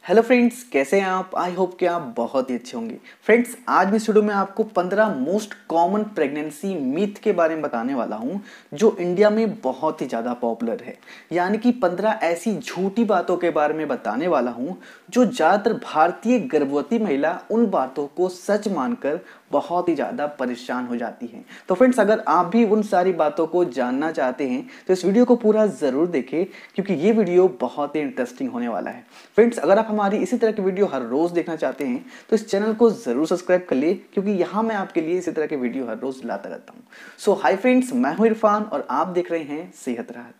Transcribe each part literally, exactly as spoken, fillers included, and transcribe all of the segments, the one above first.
Hello friends, कैसे हैं आप। आई होप कि आप बहुत ही अच्छे होंगे। फ्रेंड्स, आज भी इस वीडियो में आपको पंद्रह मोस्ट कॉमन प्रेगनेंसी मिथ के बारे में बताने वाला हूं जो इंडिया में बहुत ही ज़्यादा पॉपुलर है। यानी कि पंद्रह ऐसी झूठी बातों के बारे में बताने वाला हूं जो ज़्यादातर भारतीय गर्भवती महिला उन बातों को सच मानकर बहुत ही ज़्यादा परेशान हो जाती हैं। तो फ्रेंड्स, अगर आप भी उन सारी बातों को जानना चाहते हैं तो इस वीडियो को पूरा ज़रूर देखें, क्योंकि ये वीडियो बहुत ही इंटरेस्टिंग होने वाला है। फ्रेंड्स, अगर आप हमारी इसी तरह की वीडियो हर रोज़ देखना चाहते हैं तो इस चैनल को ज़रूर सब्सक्राइब कर लिए, क्योंकि यहाँ मैं आपके लिए इसी तरह के वीडियो हर रोज़ लाता रहता हूँ। सो हाय फ्रेंड्स, मैं हूँ इरफान और आप देख रहे हैं सेहत राहत।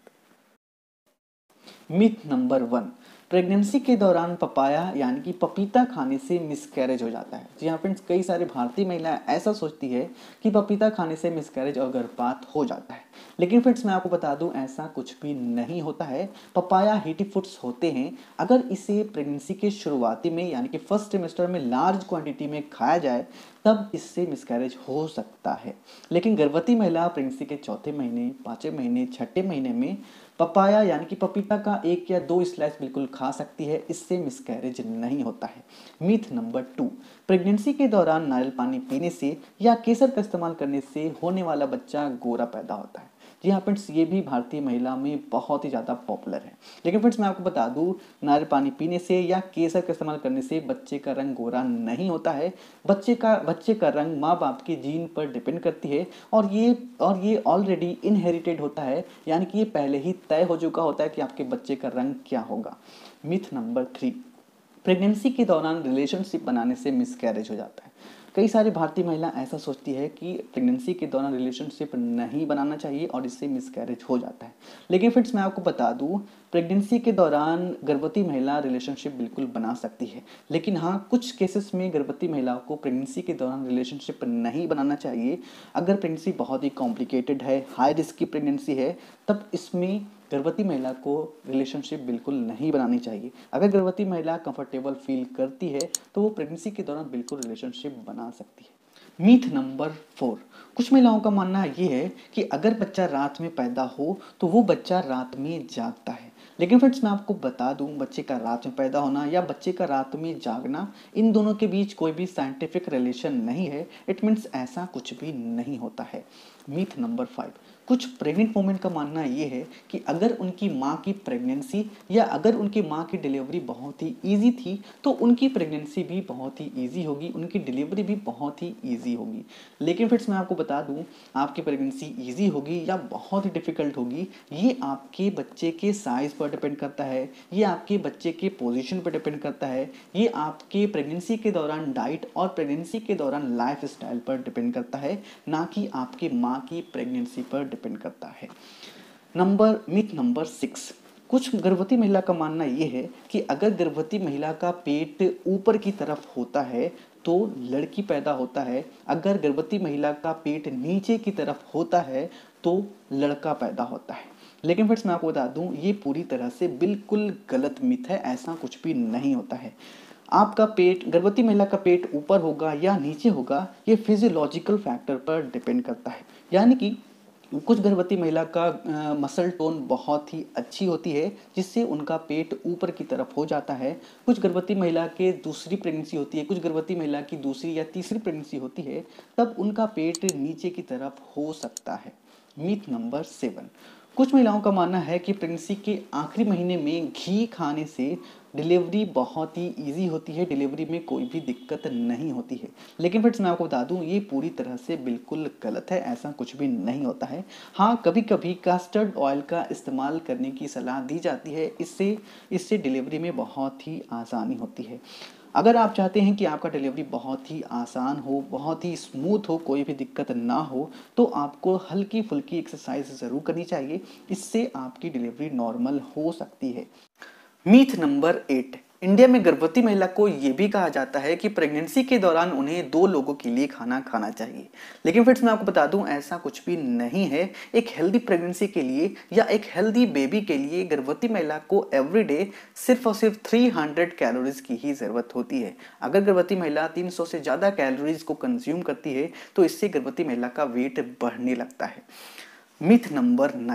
मिथ नंबर वन, प्रेगनेंसी के दौरान पपाया यानी कि पपीता खाने से मिसकैरेज हो जाता है। जी हाँ फ्रेंड्स, कई सारी भारतीय महिलाएं ऐसा सोचती है कि पपीता खाने से मिसकैरेज और गर्भपात हो जाता है। लेकिन फ्रेंड्स, मैं आपको बता दूं, ऐसा कुछ भी नहीं होता है। पपाया हीटी फूड्स होते हैं। अगर इसे प्रेगनेंसी के शुरुआती में यानी कि फर्स्ट ट्रिमेस्टर में लार्ज क्वांटिटी में खाया जाए तब इससे मिसकैरेज हो सकता है। लेकिन गर्भवती महिला प्रेगनेंसी के चौथे महीने, पाँचवें महीने, छठे महीने में पपाया यानी कि पपीता का एक या दो स्लाइस बिल्कुल खा सकती है। इससे मिसकैरेज नहीं होता है। मिथ नंबर टू, प्रेगनेंसी के दौरान नारियल पानी पीने से या केसर का इस्तेमाल करने से होने वाला बच्चा गोरा पैदा होता है। जी हाँ फ्रेंड्स, ये भी भारतीय महिला में बहुत ही ज़्यादा पॉपुलर है। लेकिन फ्रेंड्स, मैं आपको बता दूं, नारियल पानी पीने से या केसर का इस्तेमाल करने से बच्चे का रंग गोरा नहीं होता है। बच्चे का बच्चे का रंग माँ बाप के जीन पर डिपेंड करती है और ये और ये ऑलरेडी इनहेरिटेड होता है, यानी कि ये पहले ही तय हो चुका होता है कि आपके बच्चे का रंग क्या होगा। मिथ नंबर थ्री, प्रेगनेंसी के दौरान रिलेशनशिप बनाने से मिसकैरेज हो जाता है। कई सारी भारतीय महिला ऐसा सोचती है कि प्रेगनेंसी के दौरान रिलेशनशिप नहीं बनाना चाहिए और इससे मिसकैरेज हो जाता है। लेकिन फ्रेंड्स, मैं आपको बता दूं, प्रेगनेंसी के दौरान गर्भवती महिला रिलेशनशिप बिल्कुल बना सकती है। लेकिन हाँ, कुछ केसेस में गर्भवती महिलाओं को प्रेगनेंसी के दौरान रिलेशनशिप नहीं बनाना चाहिए। अगर प्रेगनेंसी बहुत ही कॉम्प्लिकेटेड है, हाई रिस्क की प्रेगनेंसी है, तब इसमें गर्भवती महिला को रिलेशनशिप बिल्कुल नहीं बनानी चाहिए। अगर गर्भवती महिला कंफर्टेबल फील करती है तो वो प्रेगनेंसी के दौरान बिल्कुल रिलेशनशिप बना सकती है। मीथ नंबर फोर, कुछ महिलाओं का मानना ये है कि अगर बच्चा रात में पैदा हो तो वो बच्चा रात में जागता है। लेकिन फ्रेंड्स, मैं आपको बता दूं, बच्चे का रात में पैदा होना या बच्चे का रात में जागना, इन दोनों के बीच कोई भी साइंटिफिक रिलेशन नहीं है। इट मीन्स ऐसा कुछ भी नहीं होता है। मीथ नंबर फाइव, कुछ प्रेग्नेंट वुमेन का मानना ये है कि अगर उनकी माँ की प्रेगनेंसी या अगर उनकी माँ की डिलीवरी बहुत ही इजी थी तो उनकी प्रेगनेंसी भी बहुत ही इजी होगी, उनकी डिलीवरी भी बहुत ही इजी होगी। लेकिन फ्रेंड्स, मैं आपको बता दूं, आपकी प्रेगनेंसी इजी होगी या बहुत ही डिफिकल्ट होगी, ये आपके बच्चे के साइज पर डिपेंड करता है, ये आपके बच्चे के पोजीशन पर डिपेंड करता है, ये आपके प्रेगनेंसी के दौरान डाइट और प्रेगनेंसी के दौरान लाइफ स्टाइल पर डिपेंड करता है, ना कि आपकी माँ की प्रेगनेंसी पर डिपेंड करता है। नंबर मिथ नंबर सिक्स, कुछ गर्भवती महिला का मानना यह है कि अगर गर्भवती महिला का पेट ऊपर की तरफ होता है तो लड़की पैदा होता है, अगर गर्भवती महिला का पेट नीचे की तरफ होता है तो लड़का पैदा होता है। लेकिन फ्रेंड्स, मैं आपको बता दूं, ये पूरी तरह से बिल्कुल गलत मिथ है। ऐसा कुछ भी नहीं होता है। आपका पेट, गर्भवती महिला का पेट ऊपर होगा या नीचे होगा, ये फिजियोलॉजिकल फैक्टर पर डिपेंड करता है। यानी कि कुछ गर्भवती महिला का मसल टोन बहुत ही अच्छी होती है जिससे उनका पेट ऊपर की तरफ हो जाता है। कुछ गर्भवती महिला के दूसरी प्रेगनेंसी होती है, कुछ गर्भवती महिला की दूसरी या तीसरी प्रेगनेंसी होती है, तब उनका पेट नीचे की तरफ हो सकता है। मिथ नंबर सेवन, कुछ महिलाओं का मानना है कि प्रेगनेंसी के आखिरी महीने में घी खाने से डिलीवरी बहुत ही इजी होती है, डिलीवरी में कोई भी दिक्कत नहीं होती है। लेकिन फ्रेंड्स, मैं आपको बता दूं, ये पूरी तरह से बिल्कुल गलत है। ऐसा कुछ भी नहीं होता है। हाँ, कभी कभी कस्टर्ड ऑयल का इस्तेमाल करने की सलाह दी जाती है। इससे इससे डिलीवरी में बहुत ही आसानी होती है। अगर आप चाहते हैं कि आपका डिलीवरी बहुत ही आसान हो, बहुत ही स्मूथ हो, कोई भी दिक्कत ना हो, तो आपको हल्की फुल्की एक्सरसाइज ज़रूर करनी चाहिए। इससे आपकी डिलीवरी नॉर्मल हो सकती है। मीथ नंबर एट, इंडिया में गर्भवती महिला को यह भी कहा जाता है कि प्रेगनेंसी के दौरान उन्हें दो लोगों के लिए खाना खाना चाहिए। लेकिन फ्रेंड्स, मैं आपको बता दूं, ऐसा कुछ भी नहीं है। एक हेल्दी प्रेगनेंसी के लिए या एक हेल्दी बेबी के लिए गर्भवती महिला को एवरीडे सिर्फ और सिर्फ तीन सौ कैलोरीज की ही ज़रूरत होती है। अगर गर्भवती महिला तीन सौ से ज़्यादा कैलोरीज को कंज्यूम करती है तो इससे गर्भवती महिला का वेट बढ़ने लगता है। मिथ नंबर नाइन,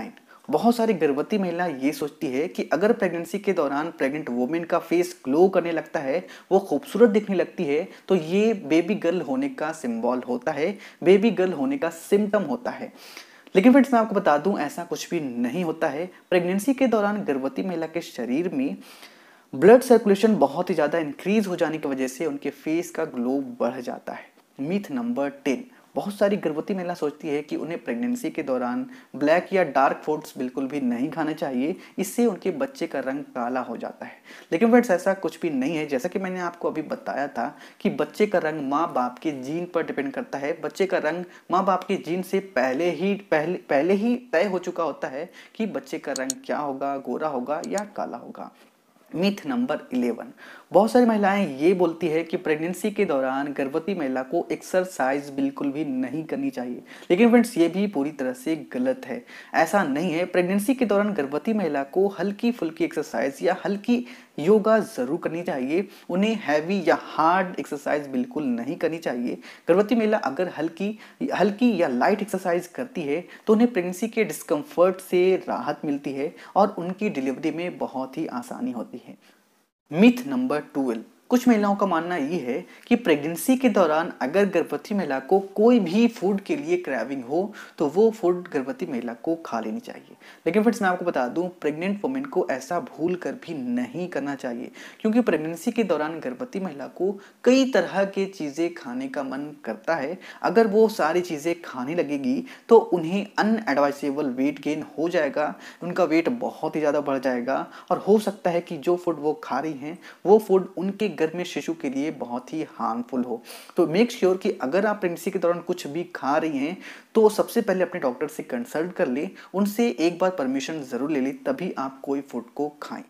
बहुत सारी गर्भवती महिला ये सोचती है कि अगर प्रेगनेंसी के दौरान प्रेग्नेंट वुमेन का फेस ग्लो करने लगता है, वो खूबसूरत दिखने लगती है, तो ये बेबी गर्ल होने का सिंबल होता है, बेबी गर्ल होने का सिम्टम होता है। लेकिन फ्रेंड्स मैं आपको बता दूं ऐसा कुछ भी नहीं होता है। प्रेगनेंसी के दौरान गर्भवती महिला के शरीर में ब्लड सर्कुलेशन बहुत ही ज़्यादा इंक्रीज हो जाने की वजह से उनके फेस का ग्लो बढ़ जाता है। मिथ नंबर टेन, बहुत सारी गर्भवती महिला सोचती है कि उन्हें प्रेगनेंसी के दौरान ब्लैक या डार्क फूड्स बिल्कुल भी नहीं खाने चाहिए, इससे उनके बच्चे का रंग काला हो जाता है। लेकिन फ्रेंड्स ऐसा कुछ भी नहीं है। जैसा कि मैंने आपको अभी बताया था कि बच्चे का रंग माँ बाप के जीन पर डिपेंड करता है। बच्चे का रंग माँ बाप के जीन से पहले ही पहले पहले ही तय हो चुका होता है कि बच्चे का रंग क्या होगा, गोरा होगा या काला होगा। मिथ नंबर इलेवन, बहुत सारी महिलाएं ये बोलती है कि प्रेगनेंसी के दौरान गर्भवती महिला को एक्सरसाइज बिल्कुल भी नहीं करनी चाहिए। लेकिन फ्रेंड्स ये भी पूरी तरह से गलत है। ऐसा नहीं है। प्रेगनेंसी के दौरान गर्भवती महिला को हल्की फुल्की एक्सरसाइज या हल्की योगा जरूर करनी चाहिए। उन्हें हैवी या हार्ड एक्सरसाइज बिल्कुल नहीं करनी चाहिए। गर्भवती महिला अगर हल्की हल्की या लाइट एक्सरसाइज करती है तो उन्हें प्रेगनेंसी के डिस्कम्फर्ट से राहत मिलती है और उनकी डिलीवरी में बहुत ही आसानी होती है। मिथ नंबर ट्वेल्व, कुछ महिलाओं का मानना ये है कि प्रेगनेंसी के दौरान अगर गर्भवती महिला को कोई भी फूड के लिए क्रेविंग हो तो वो फूड गर्भवती महिला को खा लेनी चाहिए। लेकिन फ्रेंड्स मैं आपको बता दूं प्रेग्नेंट वुमेन को ऐसा भूल कर भी नहीं करना चाहिए, क्योंकि प्रेगनेंसी के दौरान गर्भवती महिला को कई तरह की चीज़ें खाने का मन करता है। अगर वो सारी चीज़ें खाने लगेगी तो उन्हें अनएडवाइसेबल वेट गेन हो जाएगा, उनका वेट बहुत ही ज़्यादा बढ़ जाएगा और हो सकता है कि जो फूड वो खा रही हैं वो फूड उनके गर्भ में शिशु के लिए बहुत ही हार्मफुल हो। तो मेक श्योर कि अगर आप प्रेगनेंसी के दौरान कुछ भी खा रही हैं तो सबसे पहले अपने डॉक्टर से कंसल्ट कर लें, उनसे एक बार परमिशन जरूर ले लें, तभी आप कोई फूड को खाएं।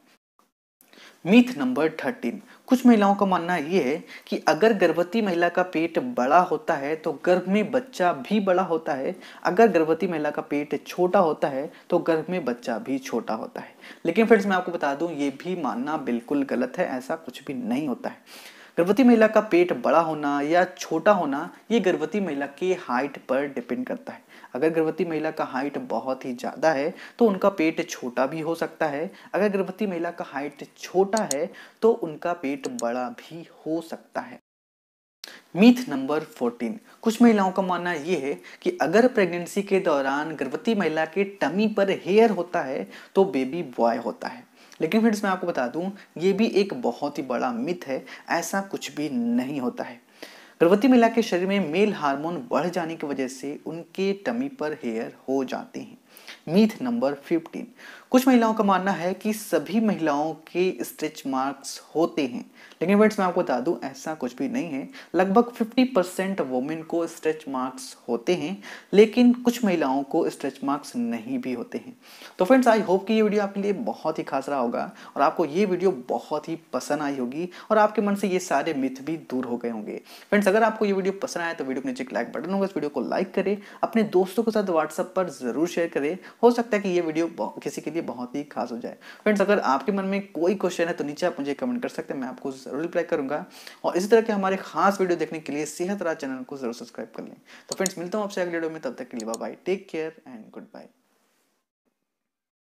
मिथ नंबर थर्टीन, कुछ महिलाओं का मानना यह है कि अगर गर्भवती महिला का पेट बड़ा होता है तो गर्भ में बच्चा भी बड़ा होता है। अगर गर्भवती महिला का पेट छोटा होता है तो गर्भ में बच्चा भी छोटा होता है। लेकिन फ्रेंड्स मैं आपको बता दूं ये भी मानना बिल्कुल गलत है। ऐसा कुछ भी नहीं होता है। गर्भवती महिला का पेट बड़ा होना या छोटा होना ये गर्भवती महिला के हाइट पर डिपेंड करता है। अगर गर्भवती महिला का हाइट बहुत ही ज़्यादा है तो उनका पेट छोटा भी हो सकता है। अगर गर्भवती महिला का हाइट छोटा है तो उनका पेट बड़ा भी हो सकता है। मिथ नंबर फोर्टीन, कुछ महिलाओं का मानना यह है कि अगर प्रेगनेंसी के दौरान गर्भवती महिला के टमी पर हेयर होता है तो बेबी बॉय होता है। लेकिन फ्रेंड्स मैं आपको बता दूं ये भी एक बहुत ही बड़ा मिथ है। ऐसा कुछ भी नहीं होता है। गर्भवती महिला के शरीर में मेल हार्मोन बढ़ जाने की वजह से उनके टमी पर हेयर हो जाते हैं। मिथ नंबर फिफ्टीन, कुछ महिलाओं का मानना है कि सभी महिलाओं के स्ट्रेच मार्क्स होते हैं। लेकिन फ्रेंड्स मैं आपको बता दूं ऐसा कुछ भी नहीं है। लगभग पचास परसेंट वुमेन को स्ट्रेच मार्क्स होते हैं, लेकिन कुछ महिलाओं को स्ट्रेच मार्क्स नहीं भी होते हैं। तो फ्रेंड्स आई होप कि ये वीडियो आपके लिए बहुत ही खास रहा होगा और आपको ये वीडियो बहुत ही पसंद आई होगी और आपके मन से ये सारे मिथ भी दूर हो गए होंगे। फ्रेंड्स अगर आपको ये वीडियो पसंद आया तो वीडियो के नीचे एक लाइक बटन होगा, इस वीडियो को लाइक करें, अपने दोस्तों के साथ व्हाट्सएप पर जरूर शेयर करें। हो सकता है कि ये वीडियो किसी के लिए बहुत ही खास हो जाए। फ्रेंड्स अगर आपके मन में कोई क्वेश्चन है तो नीचे आप मुझे कमेंट कर सकते हैं, मैं आपको जरूर रिप्लाई करूंगा। और इसी तरह के हमारे खास वीडियो देखने के लिए सेहत राज चैनल को जरूर सब्सक्राइब कर लें। तो फ्रेंड्स मिलता हूं आपसे अगले वीडियो में, तब तक के लिए bye bye, take care and good bye.